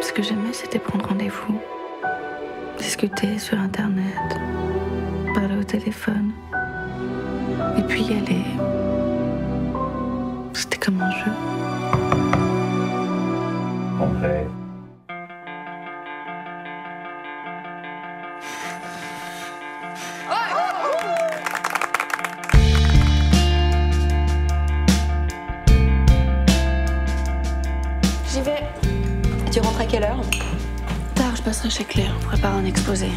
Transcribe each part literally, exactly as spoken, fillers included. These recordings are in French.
Ce que j'aimais, c'était prendre rendez-vous, discuter sur Internet, parler au téléphone, et puis y aller. C'était comme un jeu. Complet. J'y vais. Tu rentres à quelle heure? Tard, je passerai chez Claire, on prépare un exposé.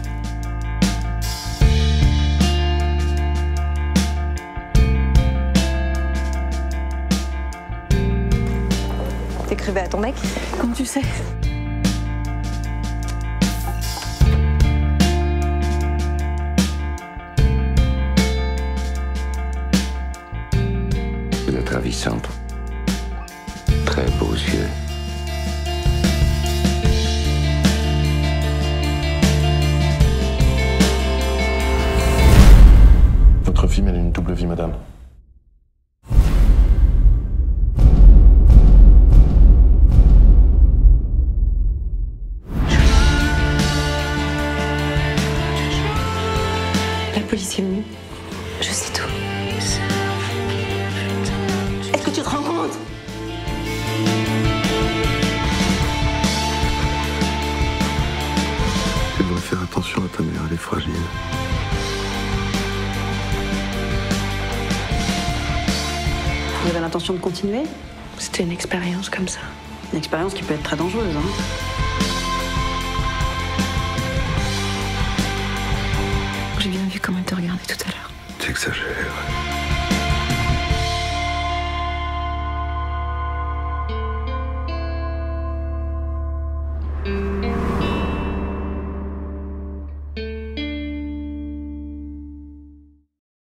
T'écrivais à ton mec? Comme tu sais. Vous êtes ravissante. Très beaux yeux. Votre fille mène une double vie, madame. La police est venue. Je sais tout. Est-ce que tu te rends compte? Tu devrais faire attention à ta mère, elle est fragile. Vous avez l'intention de continuer? C'était une expérience comme ça. Une expérience qui peut être très dangereuse, hein. J'ai bien vu comment il te regardait tout à l'heure. Tu exagères. Mm.